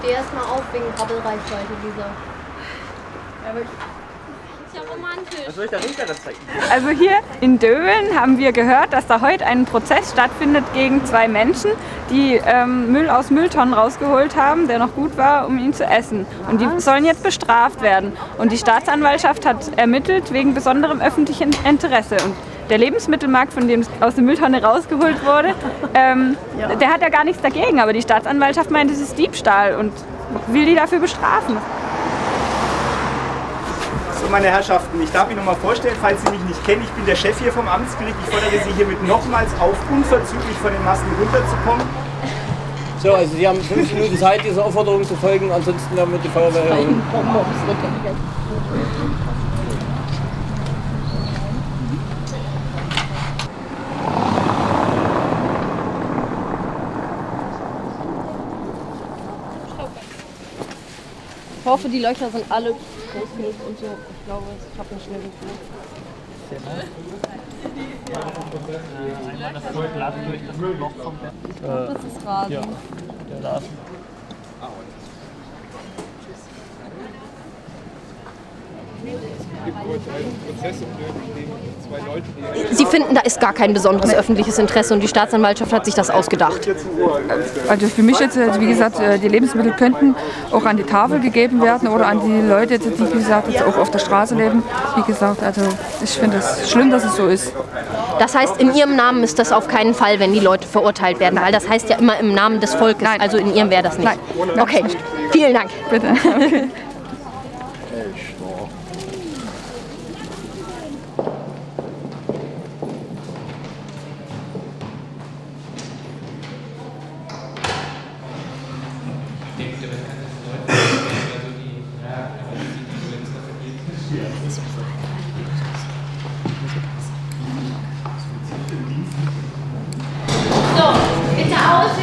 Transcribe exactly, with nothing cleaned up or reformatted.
Steh erst mal auf wegen Krabbelreichweite, Lisa. Ja, aber ich ist ja romantisch. Was soll ich da hinter das zeigen? Also hier in Döbeln haben wir gehört, dass da heute ein Prozess stattfindet gegen zwei Menschen, die ähm, Müll aus Mülltonnen rausgeholt haben, der noch gut war, um ihn zu essen. Und die sollen jetzt bestraft werden. Und die Staatsanwaltschaft hat ermittelt wegen besonderem öffentlichen Interesse. Und der Lebensmittelmarkt, von dem es aus der Mülltonne rausgeholt wurde, ähm, ja. der hat ja gar nichts dagegen. Aber die Staatsanwaltschaft meint, es ist Diebstahl und will die dafür bestrafen. So, meine Herrschaften, ich darf mich noch mal vorstellen, falls Sie mich nicht kennen, ich bin der Chef hier vom Amtsgericht. Ich fordere Sie hiermit nochmals auf, unverzüglich von den Masten runterzukommen. So, also Sie haben fünf Minuten Zeit, dieser Aufforderung zu folgen, ansonsten werden wir die Feuerwehr hören. Ich hoffe, die Leuchter sind alle groß genug und so. Ich glaube, ich habe nicht schnell genug. Ich glaube, das ist Rasen. Ja, der Rasen. Sie finden, da ist gar kein besonderes öffentliches Interesse und die Staatsanwaltschaft hat sich das ausgedacht. Also für mich jetzt, wie gesagt, die Lebensmittel könnten auch an die Tafel gegeben werden oder an die Leute, die, wie gesagt, jetzt auch auf der Straße leben. Wie gesagt, also ich finde es schlimm, dass es so ist. Das heißt, in Ihrem Namen ist das auf keinen Fall, wenn die Leute verurteilt werden, weil das heißt ja immer im Namen des Volkes. Nein. Also in Ihrem wäre das nicht. Nein. Okay, vielen Dank. Bitte. Okay. So, bitte aus.